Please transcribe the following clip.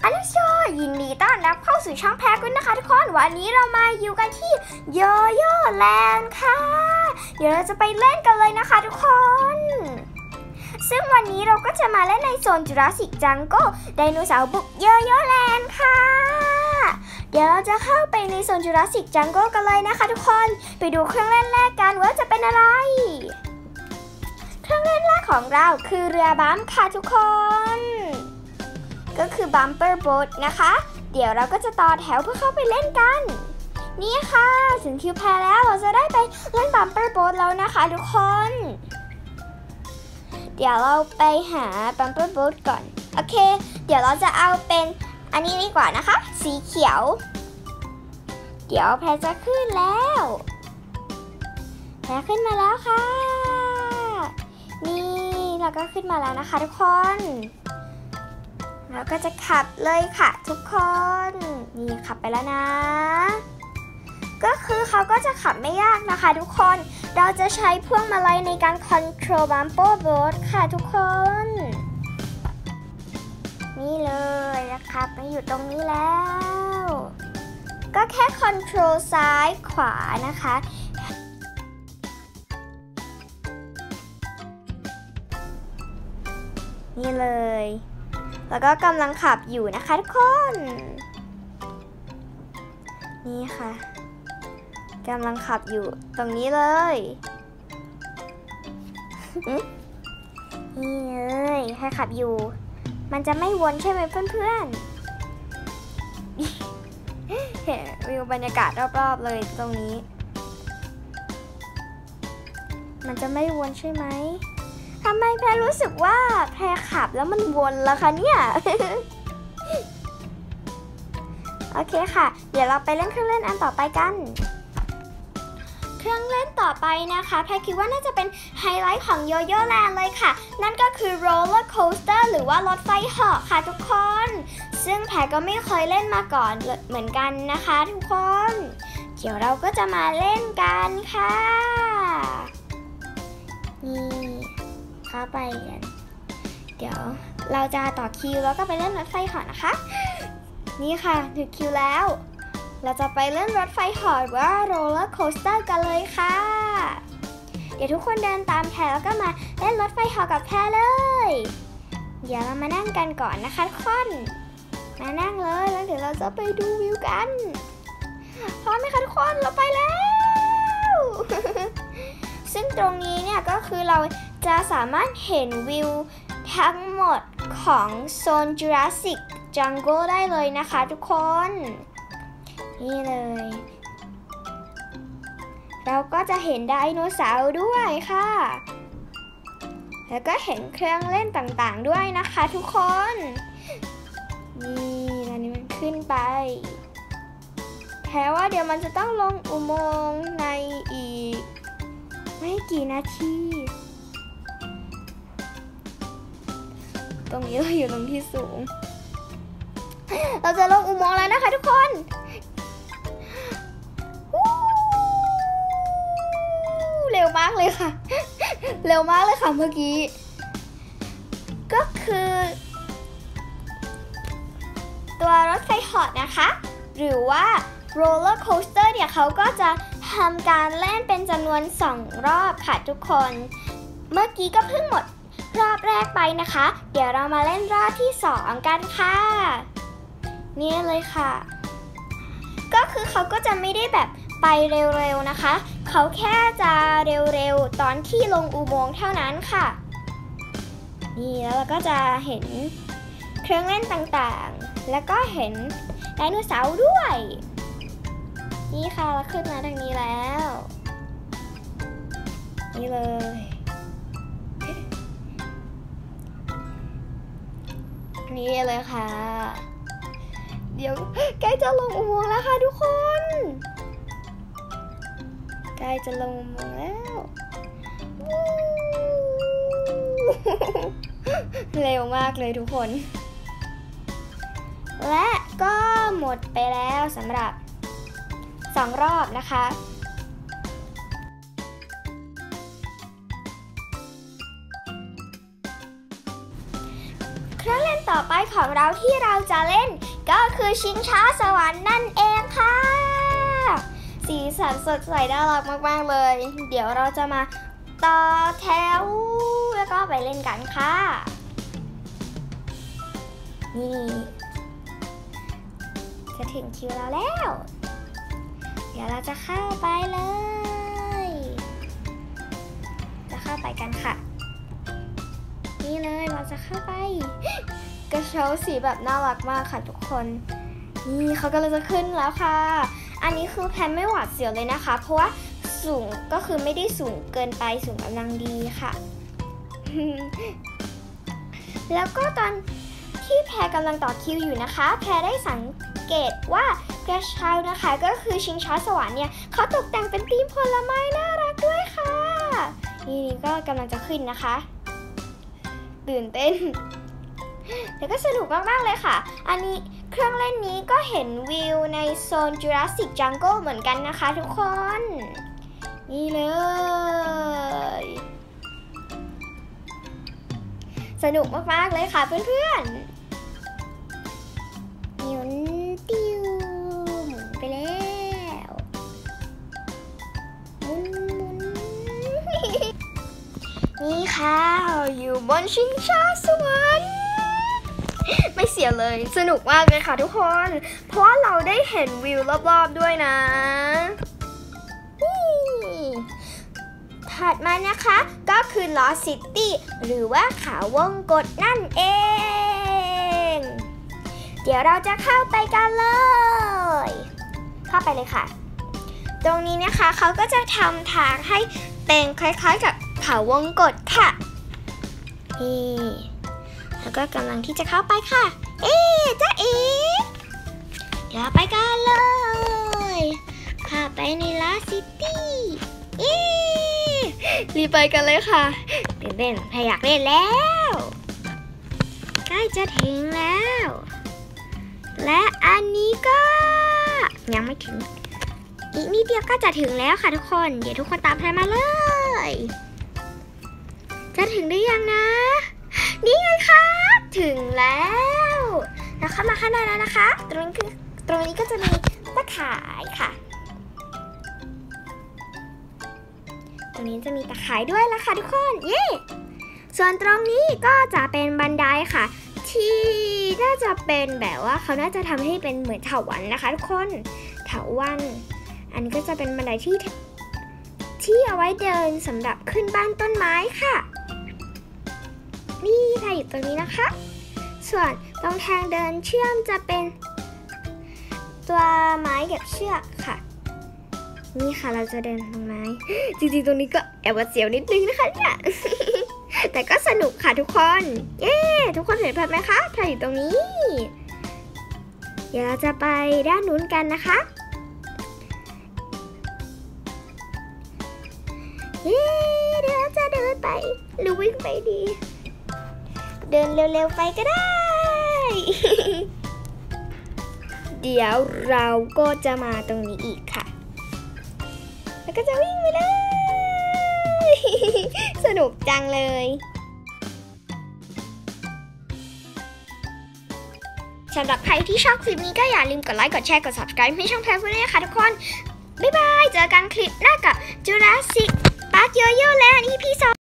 อันนี้โชยินดีต้อนรับเข้าสู่ช่องแพ็กด้วยนะคะทุกคนวันนี้เรามาอยู่กันที่โยโย่แลนด์ค่ะเดี๋ยวเราจะไปเล่นกันเลยนะคะทุกคนซึ่งวันนี้เราก็จะมาเล่นในโซนจูราสสิกจังโก้ไดโนเสาร์บุกโยโย่แลนด์ค่ะเดี๋ยวเราจะเข้าไปในโซนจูราสสิกจังโก้กันเลยนะคะทุกคนไปดูเครื่องเล่นแรกกันว่าจะเป็นอะไรเครื่องเล่นแรกของเราคือเรือบัมค่ะทุกคนก็คือ Bumper Boat นะคะเดี๋ยวเราก็จะต่อแถวเพื่อเข้าไปเล่นกันนี่ค่ะถึงคิวแพรแล้วเราจะได้ไปเล่น Bumper Boat แล้วนะคะทุกคนเดี๋ยวเราไปหา Bumper Boat ก่อนโอเคเดี๋ยวเราจะเอาเป็นอันนี้ดีกว่านะคะสีเขียวเดี๋ยวแพรจะขึ้นแล้วแพรขึ้นมาแล้วค่ะนี่เราก็ขึ้นมาแล้วนะคะทุกคนเราก็จะขับเลยค่ะทุกคนนี่ขับไปแล้วนะก็คือเขาก็จะขับไม่ยากนะคะทุกคนเราจะใช้พวงมาลัยในการ control bumper boat ค่ะทุกคนนี่เลยนะครับมาอยู่ตรงนี้แล้วก็แค่ control ซ้ายขวานะคะนี่เลยแล้วก็กำลังขับอยู่นะคะทุกคนนี่ค่ะกำลังขับอยู่ตรงนี้เลยนี่เลยให้ขับอยู่มันจะไม่วนใช่ไหมเพื่อนๆ เห็นวิวบรรยากาศรอบๆเลยตรงนี้มันจะไม่วนใช่ไหมทำไมแพรรู้สึกว่าแพรขับแล้วมันวนล่ะคะเนี่ย โอเคค่ะเดี๋ยวเราไปเล่นเครื่องเล่นอันต่อไปกันเครื่องเล่นต่อไปนะคะแพรคิดว่าน่าจะเป็นไฮไลท์ของโยโย่แลนด์เลยค่ะนั่นก็คือโรลเลอร์โคสเตอร์หรือว่ารถไฟเหาะค่ะทุกคนซึ่งแพรก็ไม่เคยเล่นมาก่อนเหมือนกันนะคะทุกคนเดี๋ยวเราก็จะมาเล่นกันค่ะนี่เข้าไปกันเดี๋ยวเราจะต่อคิวแล้วก็ไปเล่นรถไฟเหาะนะคะนี่ค่ะถึงคิวแล้วเราจะไปเล่นรถไฟเหาะหรือว่าโรลเลอร์โคสเตอร์กันเลยค่ะเดี๋ยวทุกคนเดินตามแพรแล้วก็มาเล่นรถไฟเหาะกับแพรเลยเดี๋ยวเรามานั่งกันก่อนนะคะทุกคนมานั่งเลยแล้วเดี๋ยวเราจะไปดูวิวกันพร้อมไหมคะทุกคนเราไปแล้ว ซึ่งตรงนี้เนี่ยก็คือเราจะสามารถเห็นวิวทั้งหมดของโซนจูราสสิกจังโก้ได้เลยนะคะทุกคนนี่เลยเราก็จะเห็นไดโนเสาร์ด้วยค่ะแล้วก็เห็นเครื่องเล่นต่างๆด้วยนะคะทุกคนนี่ตอนนี้มันขึ้นไปแค่ว่าเดี๋ยวมันจะต้องลงอุโมงค์ในอีกไม่กี่นาทีตรงนี้เราอยู่ตรงที่สูงเราจะลงอุโมงค์แล้วนะคะทุกคนเร็วมากเลยค่ะเร็วมากเลยค่ะเมื่อกี้ก็คือตัวรถไฟเหาะนะคะหรือว่าโรลเลอร์โคสเตอร์เนี่ยเขาก็จะทำการเล่นเป็นจำนวน2รอบค่ะทุกคนเมื่อกี้ก็เพิ่งหมดรอบแรกไปนะคะเดี๋ยวเรามาเล่นรอบที่2กันค่ะนี่เลยค่ะก็คือเขาก็จะไม่ได้แบบไปเร็วๆนะคะเขาแค่จะเร็วๆตอนที่ลงอุโมงค์เท่านั้นค่ะนี่แล้วเราก็จะเห็นเครื่องเล่นต่างๆแล้วก็เห็นไดโนเสาร์ด้วยนี่ค่ะเราขึ้นมาทางนี้แล้วนี่เลยนี่เลยค่ะเดี๋ยวใกล้จะลงอุโมงค์แล้วค่ะทุกคนใกล้จะลงอุโมงค์แล้วเร็วมากเลยทุกคนและก็หมดไปแล้วสำหรับ2รอบนะคะเครื่องเล่นต่อไปของเราที่เราจะเล่นก็คือชิงช้าสวรรค์นั่นเองค่ะสีสันสดใสน่ารักมากๆเลยเดี๋ยวเราจะมาต่อแถวแล้วก็ไปเล่นกันค่ะนี่จะถึงคิวเราแล้วเดี๋ยวเราจะเข้าไปเลยจะเข้าไปกันค่ะนี่เลยเราจะเข้าไปกระเช้าสีแบบน่ารักมากค่ะทุกคนนี่เขากำลังจะขึ้นแล้วค่ะอันนี้คือแพนไม่หวาดเสียวเลยนะคะเพราะว่าสูงก็คือไม่ได้สูงเกินไปสูงกำลังดีค่ะ แล้วก็ตอนที่แพรกำลังต่อคิวอยู่นะคะแพรได้สังเกตว่ากระเช้านะคะก็คือชิงช้าสวรรค์เนี่ยเขาตกแต่งเป็นธีมผลไม้น่ารักด้วยค่ะนี่ก็กำลังจะขึ้นนะคะตื่นเต้นแล้วก็สนุกมากๆเลยค่ะอันนี้เครื่องเล่นนี้ก็เห็นวิวในโซน Jurassic Jungle เหมือนกันนะคะทุกคนนี่เลยสนุกมากๆเลยค่ะเพื่อนๆหมุนติ้วหมุนไปแล้วหมุนนี่ค่ะอยู่บนชิงช้าสวรรค์ไม่เสียเลยสนุกมากเลยค่ะทุกคนเพราะว่าเราได้เห็นวิวรอบๆด้วยนะถัดมานะคะก็คือ Lost City หรือว่าเขาวงกตนั่นเองเดี๋ยวเราจะเข้าไปกันเลยเข้าไปเลยค่ะตรงนี้นะคะเขาก็จะทำทางให้เป็นคล้ายๆกับเขาวงกตค่ะนี่แล้วก็กำลังที่จะเข้าไปค่ะจ๊ะเดี๋ยวไปกันเลยเข้าไปใน Lost Cityรีบไปกันเลยค่ะตื่นเต้นแพรอยากเล่นแล้วใกล้จะถึงแล้วและอันนี้ก็ยังไม่ถึงอีกนิดเดียวก็จะถึงแล้วค่ะทุกคนเดี๋ยวทุกคนตามแพรมาเลยจะถึงหรือยังนะนี่ไงคะถึงแล้วเข้ามาข้างในแล้วนะคะตรงนี้ก็จะมีตะข่ายค่ะตรงนี้จะมีตะข่ายด้วยละค่ะทุกคนเย้ส่วนตรงนี้ก็จะเป็นบันไดค่ะที่น่าจะเป็นแบบว่าเขาน่าจะทำให้เป็นเหมือนเถาวัลย์นะคะทุกคนเถาวัลย์อันนี้ก็จะเป็นบันไดที่เอาไว้เดินสำหรับขึ้นบ้านต้นไม้ค่ะนี่ค่ะอยู่ตรงนี้นะคะส่วนตรงทางเดินเชื่อมจะเป็นตัวไม้กับเชือกค่ะนี่ค่ะเราจะเดินตรงไม้จริงๆตรงนี้ก็แอบเสียวนิดนึงนะคะเนี่ยแต่ก็สนุกค่ะทุกคนเย้ทุกคนเห็นไหมคะถ้าอยู่ตรงนี้เดี๋ยวเราจะไปด้านนู้นกันนะคะเย้เดี๋ยวเราจะเดินไปหรือวิ่งไปดีเดินเร็วๆไปก็ได้ เดี๋ยวเราก็จะมาตรงนี้อีกค่ะแล้วก็จะวิ่งไปเลย สนุกจังเลยสำหรับใครที่ชอบคลิปนี้ก็อย่าลืมกดไลค์กดแชร์กด subscribe ให้ช่องแพรด้วยนะคะทุกคนบ๊ายบายเจอกันคลิปหน้ากับ Jurassic Park Yo-Yo Land EP 2